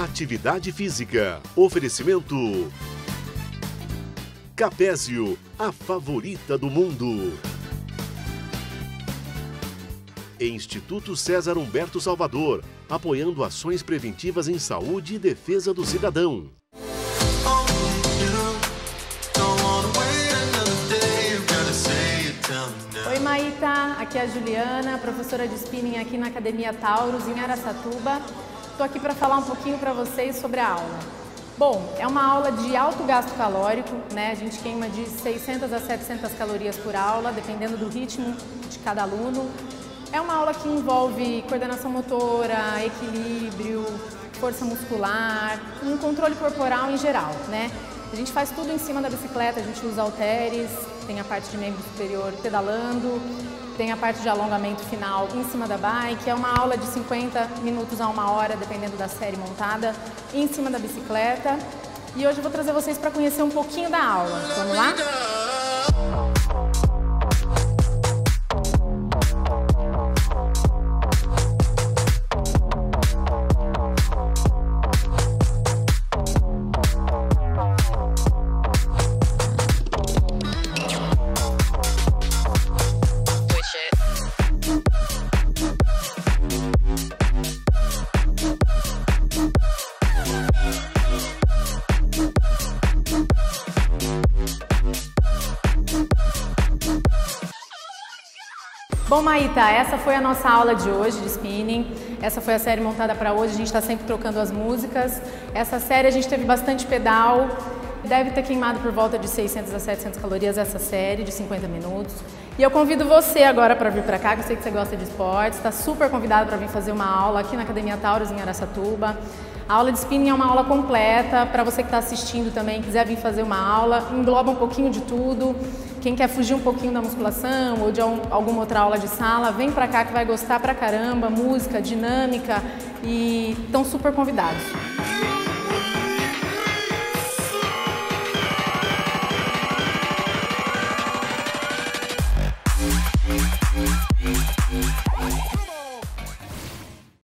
atividade física. Oferecimento Capésio, a favorita do mundo. Instituto César Humberto Salvador, apoiando ações preventivas em saúde e defesa do cidadão. Oi Maíta, aqui é a Juliana, professora de spinning aqui na Academia Taurus, em Araçatuba. Estou aqui para falar um pouquinho para vocês sobre a aula. Bom, é uma aula de alto gasto calórico, né? A gente queima de 600 a 700 calorias por aula, dependendo do ritmo de cada aluno. É uma aula que envolve coordenação motora, equilíbrio, força muscular, um controle corporal em geral, né? A gente faz tudo em cima da bicicleta, a gente usa halteres, tem a parte de membro superior pedalando, tem a parte de alongamento final em cima da bike. É uma aula de 50 minutos a 1 hora, dependendo da série montada, em cima da bicicleta. E hoje eu vou trazer vocês para conhecer um pouquinho da aula. Vamos lá? Bom, Maíta, essa foi a nossa aula de hoje de spinning. Essa foi a série montada para hoje, a gente está sempre trocando as músicas. Essa série a gente teve bastante pedal, deve ter queimado por volta de 600 a 700 calorias essa série de 50 minutos. E eu convido você agora para vir para cá, que eu sei que você gosta de esportes, está super convidado para vir fazer uma aula aqui na Academia Taurus, em Araçatuba. A aula de spinning é uma aula completa, para você que está assistindo também, quiser vir fazer uma aula, engloba um pouquinho de tudo. Quem quer fugir um pouquinho da musculação ou de alguma outra aula de sala, vem pra cá que vai gostar pra caramba, música, dinâmica, e estão super convidados.